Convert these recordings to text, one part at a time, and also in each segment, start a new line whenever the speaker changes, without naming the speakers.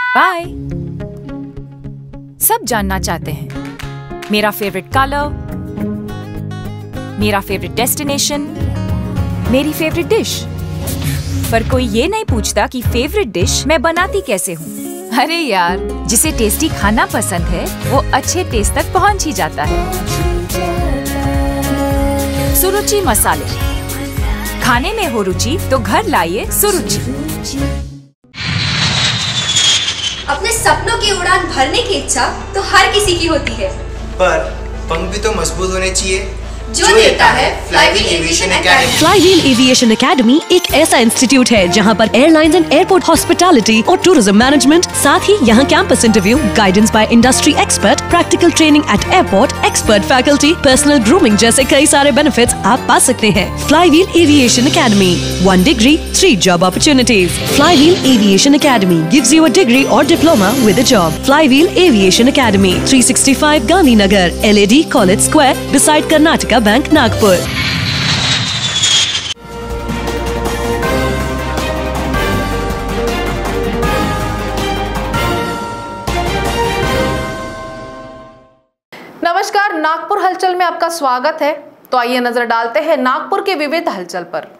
Bye. सब जानना चाहते हैं मेरा फेवरेट कलर, मेरा फेवरेट डेस्टिनेशन, मेरी फेवरेट डिश, पर कोई ये नहीं पूछता कि फेवरेट डिश मैं बनाती कैसे हूँ। अरे यार, जिसे टेस्टी खाना पसंद है वो अच्छे टेस्ट तक पहुँच ही जाता है। सुरुचि मसाले, खाने में हो रुचि तो घर लाइए सुरुचि।
अपने सपनों की उड़ान भरने की इच्छा तो हर किसी की होती है,
पर पंख भी तो मजबूत होने चाहिए
जो देता है Flywheel aviation academy.
Flywheel aviation academy एक ऐसा इंस्टीट्यूट है जहां पर एयरलाइंस एंड एयरपोर्ट हॉस्पिटैलिटी और टूरिज्म मैनेजमेंट, साथ ही यहां campus interview, guidance by industry expert, practical training at airport, expert faculty, personal grooming जैसे कई सारे बेनिफिट्स आप पा सकते हैं। Flywheel aviation academy, 1 degree, 3 job opportunities. Flywheel Aviation Academy gives you a degree or diploma with a job. Flywheel Aviation Academy, 365 Gandhinagar, LAD College Square, beside Karnataka Bank, Nagpur.
नमस्कार, नागपुर हलचल में आपका स्वागत है। तो आइए नजर डालते हैं नागपुर के विविध हलचल पर।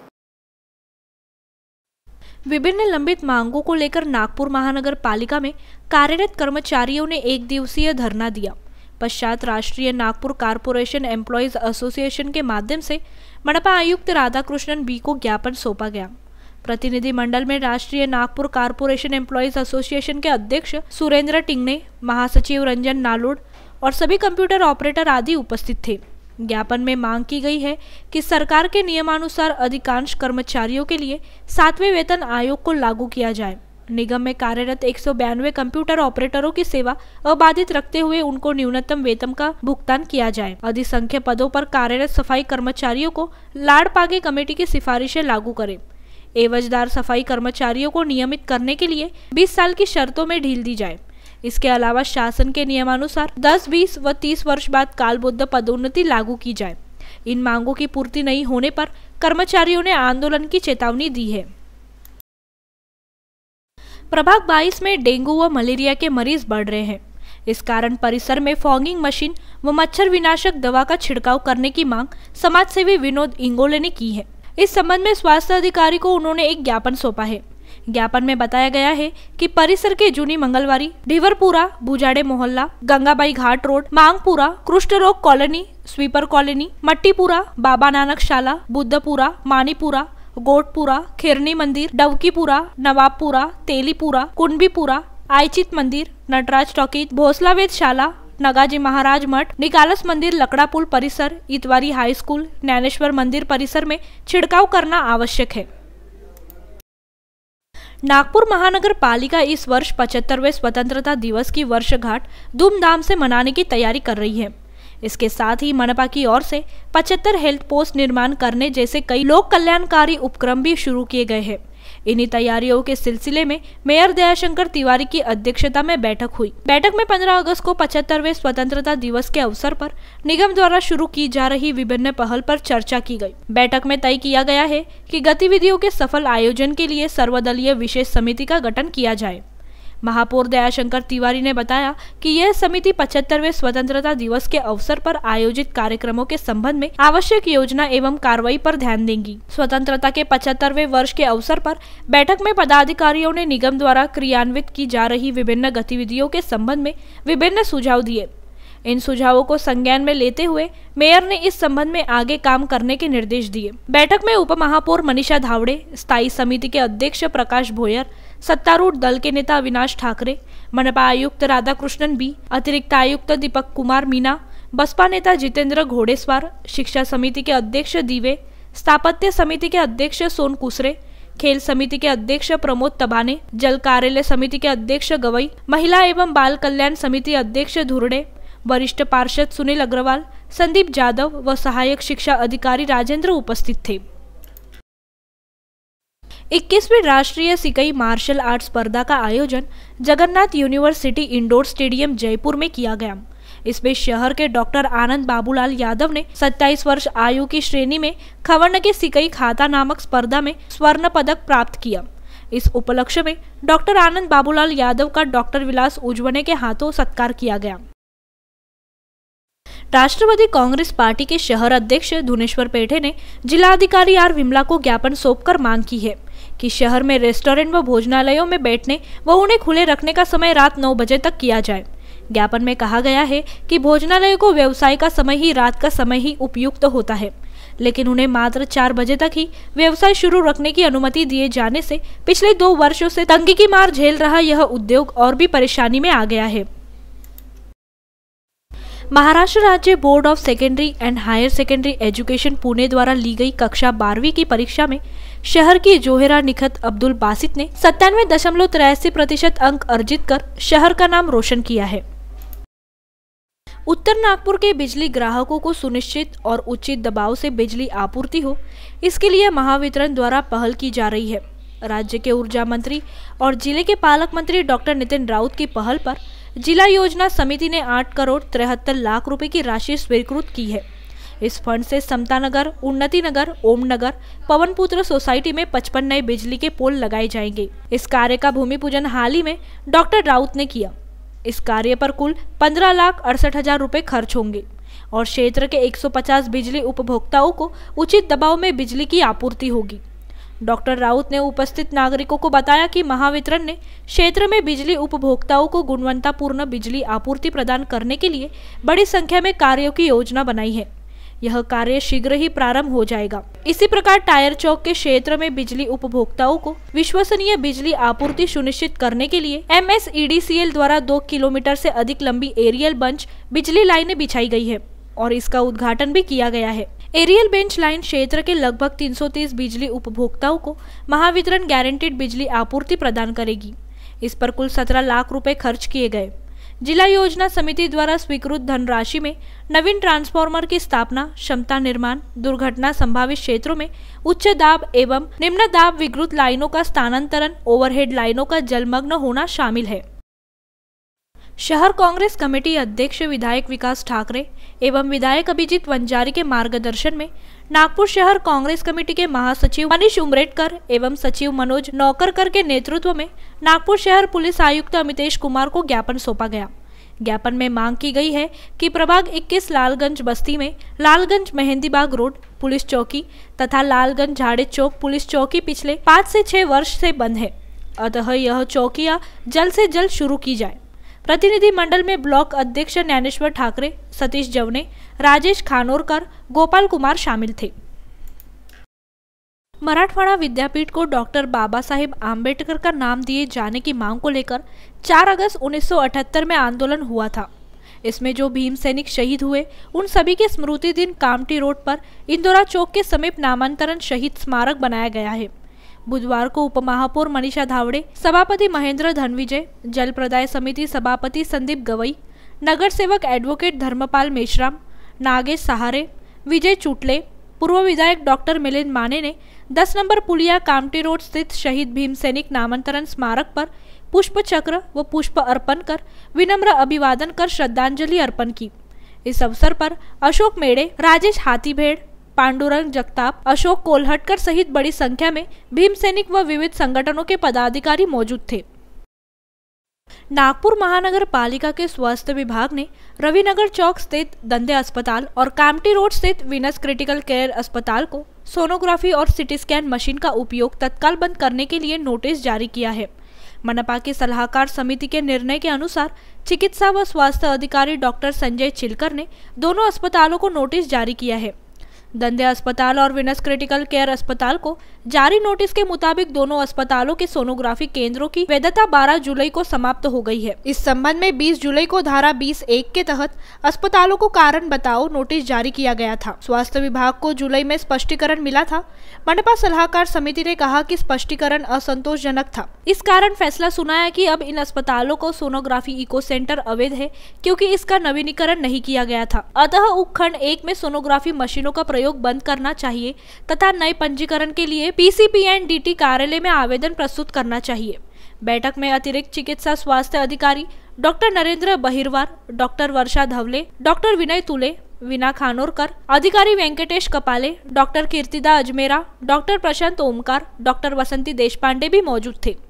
विभिन्न लंबित मांगों को लेकर नागपुर महानगर पालिका में कार्यरत कर्मचारियों ने 1 दिवसीय धरना दिया। पश्चात राष्ट्रीय नागपुर कारपोरेशन एम्प्लॉयज एसोसिएशन के माध्यम से मनपा आयुक्त राधाकृष्णन बी को ज्ञापन सौंपा गया। प्रतिनिधि मंडल में राष्ट्रीय नागपुर कारपोरेशन एम्प्लॉयज एसोसिएशन के अध्यक्ष सुरेंद्र टिंगने, महासचिव रंजन नालोड और सभी कंप्यूटर ऑपरेटर आदि उपस्थित थे। ज्ञापन में मांग की गई है कि सरकार के नियमानुसार अधिकांश कर्मचारियों के लिए 7वें वेतन आयोग को लागू किया जाए। निगम में कार्यरत 192 कंप्यूटर ऑपरेटरों की सेवा अबाधित रखते हुए उनको न्यूनतम वेतन का भुगतान किया जाए। अधिसंख्य पदों पर कार्यरत सफाई कर्मचारियों को लाड़पागे कमेटी की सिफारिशें लागू करें। एवजदार सफाई कर्मचारियों को नियमित करने के लिए 20 साल की शर्तों में ढील दी जाए। इसके अलावा शासन के नियमानुसार 10, 20 व 30 वर्ष बाद कालबद्ध पदोन्नति लागू की जाए। इन मांगों की पूर्ति नहीं होने पर कर्मचारियों ने आंदोलन की चेतावनी दी है। प्रभाग 22 में डेंगू व मलेरिया के मरीज बढ़ रहे हैं। इस कारण परिसर में फॉगिंग मशीन व मच्छर विनाशक दवा का छिड़काव करने की मांग समाजसेवी विनोद इंगोले ने की है। इस संबंध में स्वास्थ्य अधिकारी को उन्होंने एक ज्ञापन सौंपा है। ज्ञापन में बताया गया है कि परिसर के जूनी मंगलवारी, ढिवरपुरा, बुजाड़े मोहल्ला, गंगाबाई घाट रोड, मांगपुरा, कुष्ठ रोग colony, sweeper colony, Mattipura, Baba Nanak Shala, Buddhapura, मानीपुरा, गोटपुरा, खिरनी मंदिर, डवकीपुरा, नवाबपुरा, तेलीपुरा, कुंडबीपुरा, आईचित मंदिर, नटराज टॉकीज, भोसला वेधशाला, नगाजी महाराज मठ, निकालस मंदिर, लकड़ा पुल परिसर, इतवारी हाई स्कूल, ज्ञानेश्वर मंदिर परिसर में छिड़काव करना आवश्यक है। नागपुर महानगर पालिका इस वर्ष 75वें स्वतंत्रता दिवस की वर्षगांठ धूमधाम से मनाने की तैयारी कर रही है। इसके साथ ही मनपा की ओर से 75 हेल्थ पोस्ट निर्माण करने जैसे कई लोक कल्याणकारी उपक्रम भी शुरू किए गए हैं। इन्हीं तैयारियों के सिलसिले में मेयर दयाशंकर तिवारी की अध्यक्षता में बैठक हुई। बैठक में 15 अगस्त को 75वें स्वतंत्रता दिवस के अवसर पर निगम द्वारा शुरू की जा रही विभिन्न पहल पर चर्चा की गई। बैठक में तय किया गया है कि गतिविधियों के सफल आयोजन के लिए सर्वदलीय विशेष समिति का गठन किया जाए। महापौर दयाशंकर तिवारी ने बताया कि यह समिति 75वें स्वतंत्रता दिवस के अवसर पर आयोजित कार्यक्रमों के संबंध में आवश्यक योजना एवं कार्रवाई पर ध्यान देंगी। स्वतंत्रता के 75वें वर्ष के अवसर पर बैठक में पदाधिकारियों ने निगम द्वारा क्रियान्वित की जा रही विभिन्न गतिविधियों के संबंध में विभिन्न सुझाव दिए। इन सुझावों को संज्ञान में लेते हुए मेयर ने इस संबंध में आगे काम करने के निर्देश दिए। बैठक में उप महापौर मनीषा धावड़े, स्थायी समिति के अध्यक्ष प्रकाश भोयर, सत्तारूढ़ दल के नेता अविनाश ठाकरे, मनपा आयुक्त राधाकृष्णन बी, अतिरिक्त आयुक्त दीपक कुमार मीना, बसपा नेता जितेंद्र घोड़ेस्वार, शिक्षा समिति के अध्यक्ष दीवे, स्थापत्य समिति के अध्यक्ष सोन कुसरे, खेल समिति के अध्यक्ष प्रमोद तबाने, जल कार्यालय समिति के अध्यक्ष गवई, महिला एवं बाल कल्याण समिति अध्यक्ष धुरड़े, वरिष्ठ पार्षद सुनील अग्रवाल, संदीप जादव व सहायक शिक्षा अधिकारी राजेंद्र उपस्थित थे। 21वीं राष्ट्रीय सिकई मार्शल आर्ट स्पर्धा का आयोजन Jagannath university indoor stadium Jaipur में किया गया। इसमें शहर के डॉक्टर आनंद बाबूलाल यादव ने 27 वर्ष आयु की श्रेणी में खवर्ण के सिकई खाता नामक स्पर्धा में स्वर्ण पदक प्राप्त किया। इस उपलक्ष्य में डॉक्टर आनंद बाबूलाल यादव का डॉक्टर विलास उज्जवने के हाथों सत्कार किया गया। राष्ट्रवादी कांग्रेस पार्टी के शहर अध्यक्ष धुनेश्वर पेठे ने जिलाधिकारी आर विमला को ज्ञापन सौंपकर मांग की है कि शहर में रेस्टोरेंट व भोजनालयों में बैठने व उन्हें खुले रखने का समय रात 9 बजे तक किया जाए। ज्ञापन में कहा गया है कि भोजनालय को व्यवसाय का समय ही रात का समय ही उपयुक्त होता है, लेकिन उन्हें मात्र 4 बजे तक ही व्यवसाय शुरू रखने की अनुमति दिए जाने से पिछले 2 वर्षों से तंगी की मार झेल रहा यह उद्योग और भी परेशानी में आ गया है। महाराष्ट्र राज्य board of secondary and higher secondary education Pune द्वारा ली गई कक्षा 12वीं की परीक्षा में शहर की जोहेरा निखत अब्दुल बासित ने 97.83% अंक अर्जित कर शहर का नाम रोशन किया है। उत्तर नागपुर के बिजली ग्राहकों को सुनिश्चित और उचित दबाव से बिजली आपूर्ति हो, इसके लिए महावितरण द्वारा पहल की जा रही है। राज्य के ऊर्जा मंत्री और जिले के पालक मंत्री डॉक्टर नितिन राउत की पहल पर जिला योजना समिति ने 8 करोड़ 73 लाख रुपए की राशि स्वीकृत की है। इस फंड से समता नगर, उन्नति नगर, ओम नगर, पवनपुत्र सोसाइटी में 55 नए बिजली के पोल लगाए जाएंगे। इस कार्य का भूमि पूजन हाल ही में डॉक्टर राउत ने किया। इस कार्य पर कुल 15,68,000 रुपए खर्च होंगे और क्षेत्र के 150 बिजली उपभोक्ताओं को उचित दबाव में बिजली की आपूर्ति होगी। डॉक्टर राउत ने उपस्थित नागरिकों को बताया कि महावितरण ने क्षेत्र में बिजली उपभोक्ताओं को गुणवत्तापूर्ण बिजली आपूर्ति प्रदान करने के लिए बड़ी संख्या में कार्यों की योजना बनाई है। यह कार्य शीघ्र ही प्रारंभ हो जाएगा। इसी प्रकार टायर चौक के क्षेत्र में बिजली उपभोक्ताओं को विश्वसनीय बिजली आपूर्ति सुनिश्चित करने के लिए MSEDCL द्वारा 2 किलोमीटर से अधिक लंबी एरियल बंच बिजली लाइनें बिछाई गई है और इसका उद्घाटन भी किया गया है। एरियल बेंच लाइन क्षेत्र के लगभग 330 बिजली उपभोक्ताओं को महावितरण गारंटीड बिजली आपूर्ति प्रदान करेगी। इस पर कुल 17 लाख रुपए खर्च किए गए। जिला योजना समिति द्वारा स्वीकृत धनराशि में नवीन ट्रांसफार्मर की स्थापना, क्षमता निर्माण, दुर्घटना संभावित क्षेत्रों में उच्च दाब एवं निम्न दाब विद्युत लाइनों का स्थानांतरण, ओवरहेड लाइनों का जलमग्न होना शामिल है। शहर कांग्रेस कमेटी अध्यक्ष विधायक विकास ठाकरे एवं विधायक अभिजीत वंजारी के मार्गदर्शन में नागपुर शहर कांग्रेस कमेटी के महासचिव मनीष उमरेटकर एवं सचिव मनोज नौकरकर के नेतृत्व में नागपुर शहर पुलिस आयुक्त अमितेश कुमार को ज्ञापन सौंपा गया। ज्ञापन में मांग की गई है कि प्रभाग 21 लालगंज बस्ती में लालगंज मेहंदीबाग रोड पुलिस चौकी तथा लालगंज झाड़े चौक पुलिस चौकी पिछले 5 से 6 वर्ष से बंद है, अतः यह चौकियां जल्द से जल्द शुरू की जाए। प्रतिनिधि मंडल में ब्लॉक अध्यक्ष ज्ञानेश्वर ठाकरे, सतीश जवने, राजेश खानोरकर, गोपाल कुमार शामिल थे। मराठवाड़ा विद्यापीठ को डॉक्टर बाबा साहेब आम्बेडकर का नाम दिए जाने की मांग को लेकर 4 अगस्त 1978 में आंदोलन हुआ था। इसमें जो भीम सैनिक शहीद हुए उन सभी के स्मृति दिन कामटी रोड पर इंदिरा चौक के समीप नामांतरण शहीद स्मारक बनाया गया है। बुधवार को उपमहापौर मनीषा धावड़े, सभापति महेंद्र धनविजय, जल प्रदाय समिति सभापति संदीप गवई, नगर सेवक एडवोकेट धर्मपाल मेश्राम, नागेश सहारे, विजय चुटले, पूर्व विधायक डॉक्टर मिलिंद माने ने 10 नंबर पुलिया कामटी रोड स्थित शहीद भीम सैनिक नामांतरण स्मारक पर पुष्प चक्र व पुष्प अर्पण कर विनम्र अभिवादन कर श्रद्धांजलि अर्पण की। इस अवसर पर अशोक मेड़े, राजेश हाथीभेड़, पांडुरंग जगताप, अशोक कोल्हटकर सहित बड़ी संख्या में भीम सैनिक व विविध संगठनों के पदाधिकारी मौजूद थे। नागपुर महानगर पालिका के स्वास्थ्य विभाग ने रविनगर चौक स्थित दंदे अस्पताल और कामटी रोड स्थित वीनस क्रिटिकल केयर अस्पताल को सोनोग्राफी और सिटी स्कैन मशीन का उपयोग तत्काल बंद करने के लिए नोटिस जारी किया है। मनपा की सलाहकार समिति के निर्णय के अनुसार चिकित्सा व स्वास्थ्य अधिकारी डॉक्टर संजय चिलकर ने दोनों अस्पतालों को नोटिस जारी किया है। दंदे अस्पताल और वीनस क्रिटिकल केयर अस्पताल को जारी नोटिस के मुताबिक दोनों अस्पतालों के सोनोग्राफी केंद्रों की वैधता 12 जुलाई को समाप्त हो गई है। इस संबंध में 20 जुलाई को धारा 20(1) के तहत अस्पतालों को कारण बताओ नोटिस जारी किया गया था। स्वास्थ्य विभाग को जुलाई में स्पष्टीकरण मिला था। मनपा सलाहकार समिति ने कहा कि स्पष्टीकरण असंतोषजनक था। इस कारण फैसला सुनाया कि अब इन अस्पतालों को सोनोग्राफी इको सेंटर अवैध है, क्योंकि इसका नवीनीकरण नहीं किया गया था। अतः उपखंड 1 में सोनोग्राफी मशीनों का प्रयोग बंद करना चाहिए तथा नए पंजीकरण के लिए PCPNDT कार्यालय में आवेदन प्रस्तुत करना चाहिए। बैठक में अतिरिक्त चिकित्सा स्वास्थ्य अधिकारी doctor Narendra Bahirwar, doctor Varsha Dhawale, doctor Vinay Tule, Veena Khanorkar, अधिकारी Venkatesh Kapale, doctor Kirtida Ajmera, doctor Prashant Omkar, doctor Vasanti Deshpande भी मौजूद थे।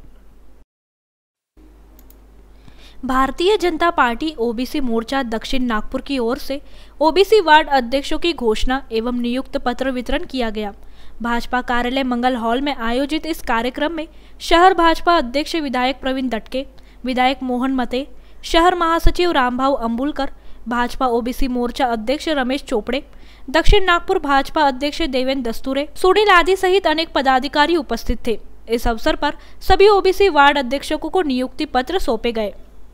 भारतीय जनता पार्टी ओबीसी मोर्चा दक्षिण नागपुर की ओर से ओबीसी वार्ड अध्यक्षों की घोषणा एवं नियुक्त पत्र वितरण किया गया। भाजपा कार्यालय मंगल हॉल में आयोजित इस कार्यक्रम में शहर भाजपा अध्यक्ष विधायक प्रवीण दटके, विधायक मोहन मते, शहर महासचिव रामभाऊ अंबुलकर, भाजपा ओबीसी मोर्चा अध्यक्ष रमेश चोपड़े, दक्षिण नागपुर भाजपा अध्यक्ष देवेंद्र दस्तूरे, सुनील आदि सहित अनेक पदाधिकारी उपस्थित थे। इस अवसर पर सभी ओबीसी वार्ड अध्यक्षों को नियुक्ति पत्र सौंपे गए।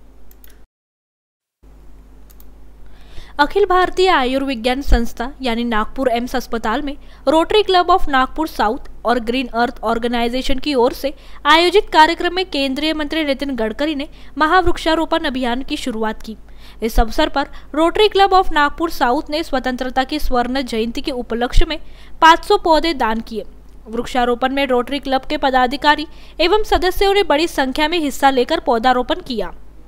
अखिल भारतीय आयुर्विज्ञान संस्था यानी नागपुर एम्स अस्पताल में Rotary club of Nagpur south और ग्रीन अर्थ ऑर्गेनाइजेशन की ओर से आयोजित कार्यक्रम में केंद्रीय मंत्री नितिन गडकरी ने महावृक्षारोपण अभियान की शुरुआत की। इस अवसर पर Rotary club of Nagpur south ने स्वतंत्रता की स्वर्ण जयंती के उपलक्ष्य में 500 पौधे दान किए। वृक्षारोपण में रोटरी क्लब के पदाधिकारी एवं सदस्यों ने बड़ी संख्या में हिस्सा लेकर पौधारोपण किया।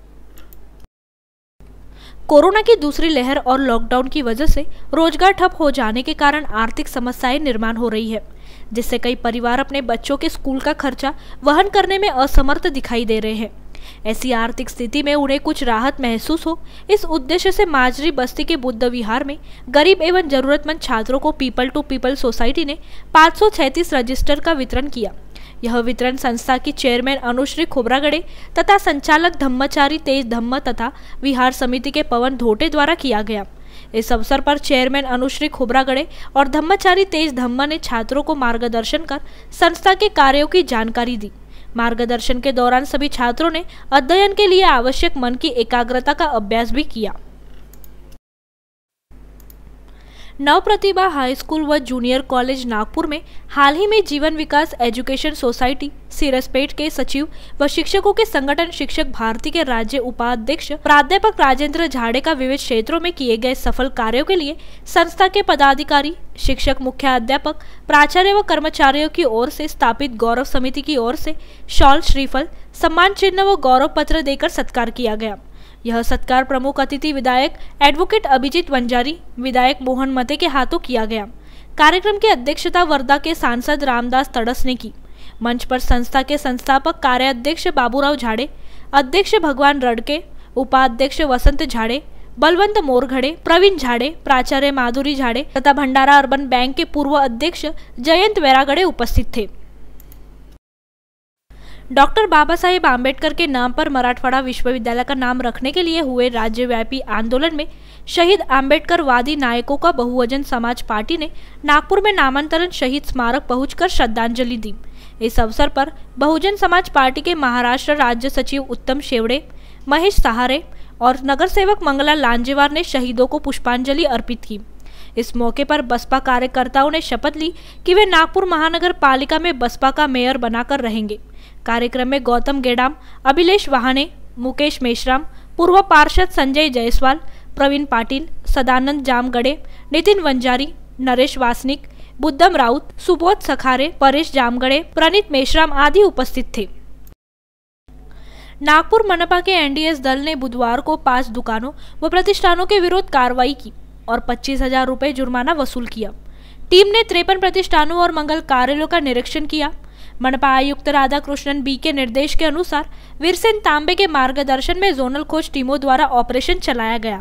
कोरोना की दूसरी लहर और लॉकडाउन की वजह से रोजगार ठप हो जाने के कारण आर्थिक समस्याएं निर्माण हो रही है, जिससे कई परिवार अपने बच्चों के स्कूल का खर्चा वहन करने में असमर्थ दिखाई दे रहे हैं। ऐसी आर्थिक स्थिति में उन्हें कुछ राहत महसूस हो, इस उद्देश्य से माजरी बस्ती के बुद्ध विहार में गरीब एवं जरूरतमंद छात्रों को पीपल टू पीपल सोसाइटी ने 536 रजिस्टर का वितरण किया। यह वितरण संस्था की चेयरमैन अनुश्री खोब्रागड़े तथा संचालक धम्मचारी तेज धम्म तथा विहार समिति के पवन धोटे द्वारा किया गया। इस अवसर पर चेयरमैन अनुश्री खोब्रागड़े और धम्मचारी तेज धम्म ने छात्रों को मार्गदर्शन कर संस्था के कार्यों की जानकारी दी। मार्गदर्शन के दौरान सभी छात्रों ने अध्ययन के लिए आवश्यक मन की एकाग्रता का अभ्यास भी किया। नव प्रतिभा हाई स्कूल व जूनियर कॉलेज नागपुर में हाल ही में जीवन विकास एजुकेशन सोसाइटी सिरसपेट के सचिव व शिक्षकों के संगठन शिक्षक भारती के राज्य उपाध्यक्ष प्राध्यापक राजेंद्र झाड़े का विविध क्षेत्रों में किए गए सफल कार्यों के लिए संस्था के पदाधिकारी, शिक्षक, मुख्याध्यापक, प्राचार्य व कर्मचारियों की ओर से स्थापित गौरव समिति की ओर से शॉल, श्रीफल, सम्मान चिन्ह व गौरव पत्र देकर सत्कार किया गया। यह सत्कार प्रमुख अतिथि विधायक एडवोकेट अभिजीत वंजारी, विधायक मोहन मते के हाथों किया गया। कार्यक्रम की अध्यक्षता वर्धा के सांसद रामदास तड़स ने की। मंच पर संस्था के संस्थापक कार्याध्यक्ष बाबूराव झाड़े, अध्यक्ष भगवान रडके, उपाध्यक्ष वसंत झाड़े, बलवंत मोरघड़े, प्रवीण झाड़े, प्राचार्य माधुरी झाड़े तथा भंडारा अर्बन बैंक के पूर्व अध्यक्ष जयंत वैरागड़े उपस्थित थे। डॉक्टर बाबा साहेब आम्बेडकर के नाम पर मराठवाड़ा विश्वविद्यालय का नाम रखने के लिए हुए राज्यव्यापी आंदोलन में शहीद आम्बेडकरवादी नायकों का बहुवचन समाज पार्टी ने नागपुर में नामांतरण शहीद स्मारक पहुंचकर श्रद्धांजलि दी। इस अवसर पर बहुजन समाज पार्टी के महाराष्ट्र राज्य सचिव उत्तम शेवड़े, महेश सहारे और नगर सेवक मंगला लांजेवार ने शहीदों को पुष्पांजलि अर्पित की। इस मौके पर बसपा कार्यकर्ताओं ने शपथ ली कि वे नागपुर महानगर पालिका में बसपा का मेयर बनाकर रहेंगे। कार्यक्रम में गौतम गेडाम, अभिलेश वाहने, मुकेश मेश्राम, पूर्व पार्षद संजय जायसवाल, प्रवीण पाटिल, सदानंद जामगड़े, नितिन वंजारी, नरेश वासनिक, बुद्धम राउत, सुबोध सखारे, परेश जामगड़े, प्रणीत मेश्राम आदि उपस्थित थे। नागपुर मनपा के एनडीएस दल ने बुधवार को 5 दुकानों व प्रतिष्ठानों के विरुद्ध कार्रवाई की और 25,000 रुपए जुर्माना वसूल किया। टीम ने 53 प्रतिष्ठानों और मंगल कार्यालयों का निरीक्षण किया। मनपा आयुक्त राधाकृष्णन बी के निर्देश के अनुसार वीरसेन तांबे के मार्गदर्शन में जोनल खोज टीमों द्वारा ऑपरेशन चलाया गया।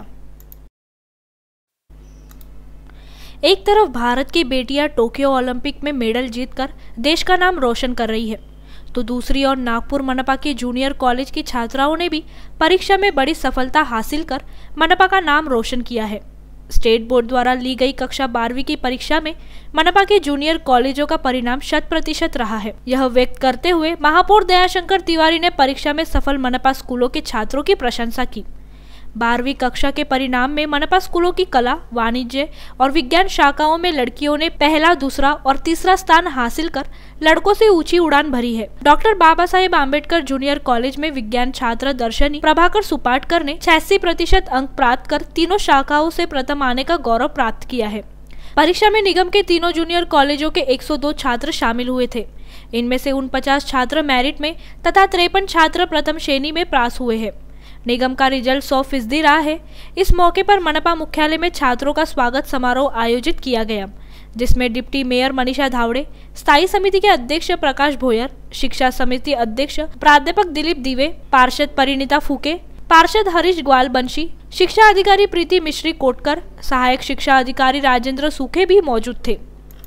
एक तरफ भारत की बेटियां टोक्यो ओलंपिक में मेडल जीतकर देश का नाम रोशन कर रही है, तो दूसरी ओर नागपुर मनपा की जूनियर कॉलेज की छात्राओं ने भी परीक्षा में बड़ी सफलता हासिल कर मनपा का नाम रोशन किया है। स्टेट बोर्ड द्वारा ली गई कक्षा 12वीं की परीक्षा में मनपा के जूनियर कॉलेजों का परिणाम 100% रहा है। यह व्यक्त करते हुए महापौर दयाशंकर तिवारी ने परीक्षा में सफल मनपा स्कूलों के छात्रों की प्रशंसा की। 12वीं कक्षा के परिणाम में मनपा स्कूलों की कला, वाणिज्य और विज्ञान शाखाओं में लड़कियों ने पहला, दूसरा और तीसरा स्थान हासिल कर लड़कों से ऊंची उड़ान भरी है। Doctor Baba Saheb Ambedkar junior college में विज्ञान छात्र दर्शनी प्रभाकर सुपाटकर ने 86% अंक प्राप्त कर तीनों शाखाओं से प्रथम आने का गौरव प्राप्त किया है। परीक्षा में निगम के तीनों जूनियर कॉलेजों के 102 छात्र शामिल हुए थे। इनमें से 49 छात्र मेरिट में तथा 53 छात्र प्रथम श्रेणी में पास हुए हैं। निगम का रिजल्ट 100% रहा है। इस मौके पर मनपा मुख्यालय में छात्रों का स्वागत समारोह आयोजित किया गया, जिसमें डिप्टी मेयर मनीषा धावड़े, स्थायी समिति के अध्यक्ष प्रकाश भोयर, शिक्षा समिति अध्यक्ष प्राध्यापक दिलीप दिवे, पार्षद परिणीता फूके, पार्षद हरीश ग्वाल बंशी, शिक्षा अधिकारी प्रीति मिश्री कोटकर, सहायक शिक्षा अधिकारी राजेंद्र सूखे भी मौजूद थे।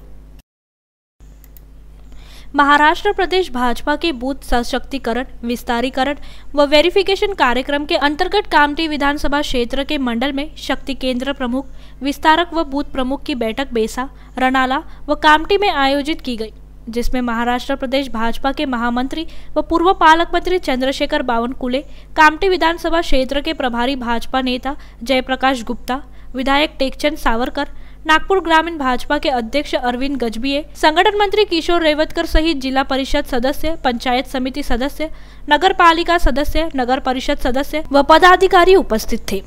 महाराष्ट्र प्रदेश भाजपा के बूथ सशक्तिकरण, विस्तारीकरण व वेरिफिकेशन कार्यक्रम के अंतर्गत कामठी विधानसभा क्षेत्र के मंडल में शक्ति केंद्र प्रमुख, विस्तारक व बूथ प्रमुख की बैठक बेसा, रनाला व कामठी में आयोजित की गई, जिसमें महाराष्ट्र प्रदेश भाजपा के महामंत्री व पूर्व पालक मंत्री चंद्रशेखर बावनकुले, कामठी विधानसभा क्षेत्र के प्रभारी भाजपा नेता जयप्रकाश गुप्ता, विधायक टेकचंद सावरकर, नागपुर ग्रामीण भाजपा के अध्यक्ष अरविंद गजबिये, संगठन मंत्री किशोर रेवतकर सहित जिला परिषद सदस्य, पंचायत समिति सदस्य, नगर पालिका सदस्य, नगर परिषद सदस्य व पदाधिकारी उपस्थित थे।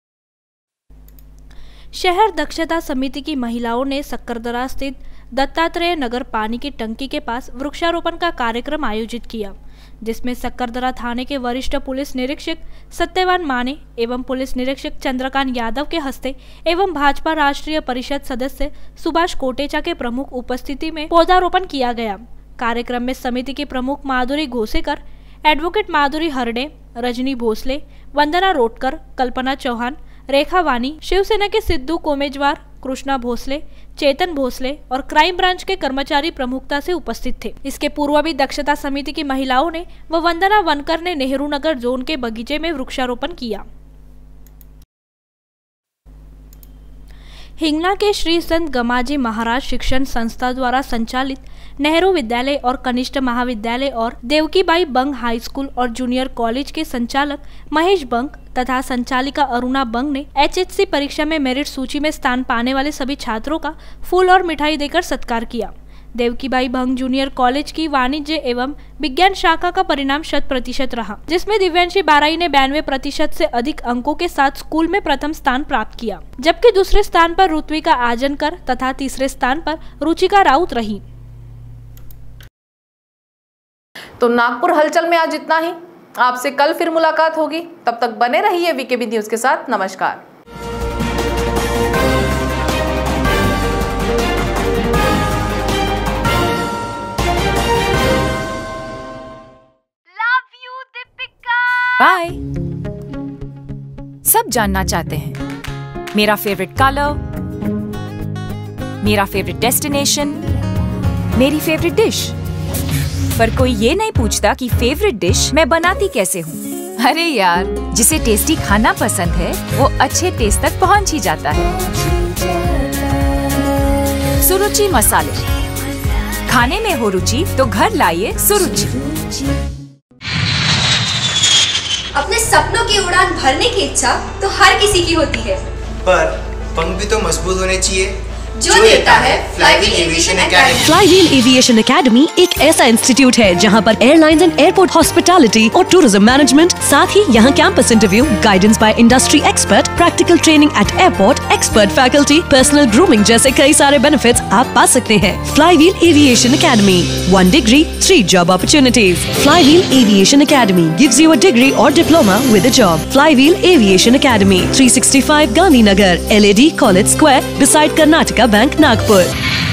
शहर दक्षता समिति की महिलाओं ने सक्करदरा स्थित दत्तात्रेय नगर पानी की टंकी के पास वृक्षारोपण का कार्यक्रम आयोजित किया, जिसमें सक्करदरा थाने के वरिष्ठ पुलिस निरीक्षक सत्यवान माने एवं पुलिस निरीक्षक चंद्रकांत यादव के हस्ते एवं भाजपा राष्ट्रीय परिषद सदस्य सुभाष कोटेचा के प्रमुख उपस्थिति में पौधारोपण किया गया। कार्यक्रम में समिति की प्रमुख माधुरी घोसेकर, एडवोकेट माधुरी हरडे, रजनी भोसले, वंदना रोटकर, कल्पना चौहान, रेखा वानी, शिवसेना के सिद्धू कोमेजवार, कृष्णा भोसले, चेतन भोसले और क्राइम ब्रांच के कर्मचारी प्रमुखता से उपस्थित थे। इसके पूर्व भी दक्षता समिति की महिलाओं ने व वंदना वनकर ने नेहरू नगर जोन के बगीचे में वृक्षारोपण किया। हिंगना के श्री संत गमाजी महाराज शिक्षण संस्था द्वारा संचालित नेहरू विद्यालय और कनिष्ठ महाविद्यालय और देवकीबाई बंग हाई स्कूल और जूनियर कॉलेज के संचालक महेश बंग तथा संचालिका अरुणा बंग ने HHC परीक्षा में मेरिट सूची में स्थान पाने वाले सभी छात्रों का फूल और मिठाई देकर सत्कार किया। देवकीबाई भंग जूनियर कॉलेज की वाणिज्य एवं विज्ञान शाखा का परिणाम 100% रहा, जिसमें दिव्यांशी बाराई ने 92% से अधिक अंकों के साथ स्कूल में प्रथम स्थान प्राप्त किया, जबकि दूसरे स्थान पर ऋत्विका आजनकर तथा तीसरे स्थान पर रुचिका राउत रही।
तो नागपुर हलचल में आज इतना ही। आपसे कल फिर मुलाकात होगी, तब तक बने रहिए वीकेबी न्यूज के साथ। नमस्कार।
बाय। सब जानना चाहते हैं मेरा फेवरेट कलर, मेरा फेवरेट डेस्टिनेशन, मेरी फेवरेट डिश, पर कोई ये नहीं पूछता कि फेवरेट डिश मैं बनाती कैसे हूँ। अरे यार, जिसे टेस्टी खाना पसंद है वो अच्छे टेस्ट तक पहुँच ही जाता है। सुरुचि मसाले, खाने में हो रुचि तो घर लाइए सुरुचि।
अपने सपनों की उड़ान भरने की इच्छा तो हर किसी की होती है,
पर पंख भी तो मजबूत होने चाहिए,
जो देता है Flywheel aviation academy.
Flywheel aviation academy एक ऐसा इंस्टीट्यूट है जहां पर एयरलाइंस एंड एयरपोर्ट हॉस्पिटैलिटी और टूरिज्म मैनेजमेंट, साथ ही यहां campus interview, guidance by industry expert, practical training at airport, expert faculty, personal grooming जैसे कई सारे बेनिफिट्स आप पा सकते हैं। Flywheel aviation academy, 1 degree, 3 job opportunities. Flywheel Aviation Academy gives you a degree or diploma with a job. Flywheel Aviation Academy, 365 Gandhi Nagar, LAD College Square, beside Karnataka Bank, Nagpur.